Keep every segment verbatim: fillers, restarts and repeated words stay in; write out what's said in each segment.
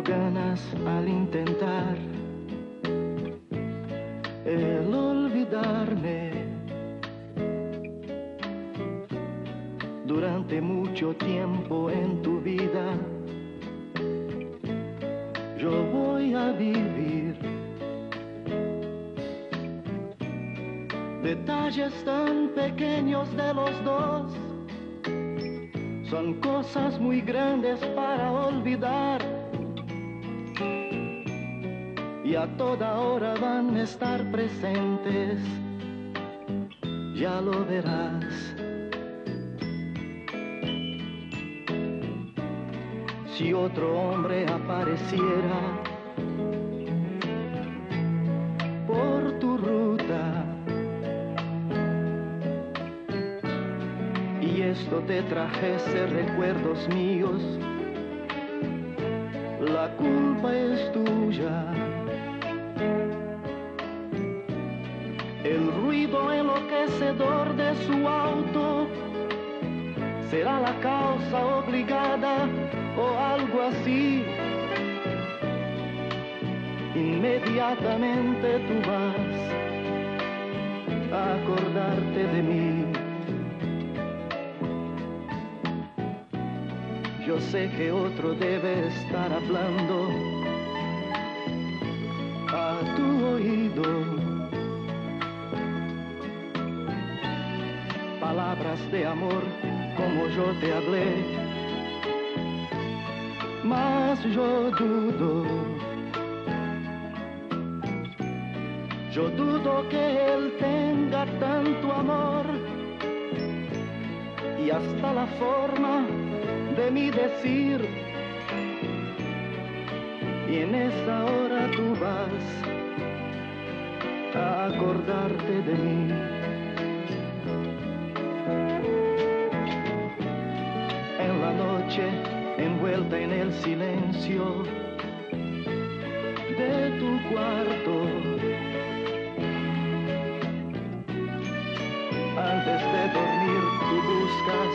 tengo ganas al intentar el olvidarme. Durante mucho tiempo en tu vida yo voy a vivir detalles tan pequeños de los dos. Son cosas muy grandes para olvidar y a toda hora van a estar presentes, ya lo verás. Si otro hombre apareciera por tu ruta y esto te trajese recuerdos míos, la culpa es tuya. El ruido enloquecedor de su auto será la causa obligada o algo así. Inmediatamente tú vas a acordarte de mí. Yo sé que otro debe estar hablando a tu oído palabras de amor como yo te hablé, mas yo dudo, yo dudo que él tenga tanto amor y hasta la forma de mi decir, y en esa hora tú vas a acordarte de mí. En la noche, envuelta en el silencio de tu cuarto, antes de dormir tú buscas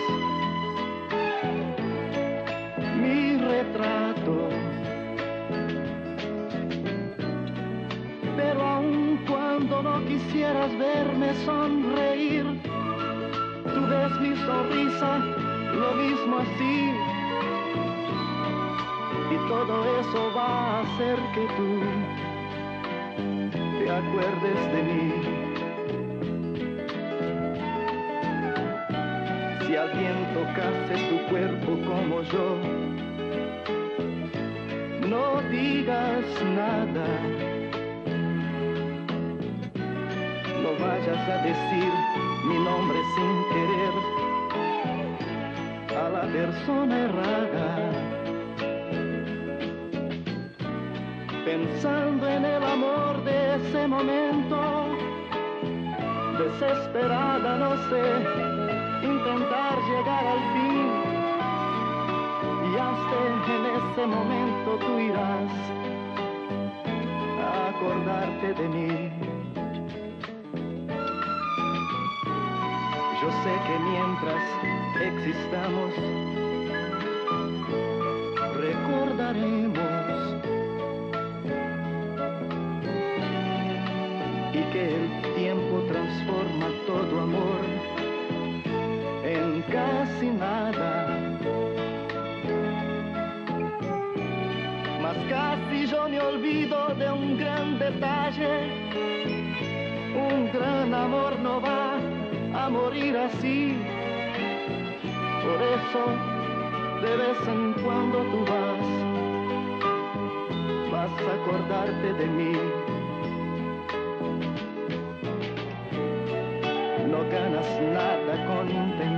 mi retrato, pero aun cuando no quisieras verme sonreír, tú ves mi sonrisa lo mismo así, y todo eso va a hacer que tú te acuerdes de mí. Si alguien tocase tu cuerpo como yo, no digas nada, no vayas a decir mi nombre sin querer a la persona errada. Pensando en el amor de ese momento, desesperada no sé, intentar llegar al fin, y hasta en ese momento tú irás a acordarte de mí. Yo sé que mientras existamos recordaremos, y que el tiempo transforma todo amor en casi nada. Mas casi yo me olvido de un gran detalle, un gran amor no va a morir así. Por eso de vez en cuando tú vas, vas a acordarte de mí. No ganas nada con intentar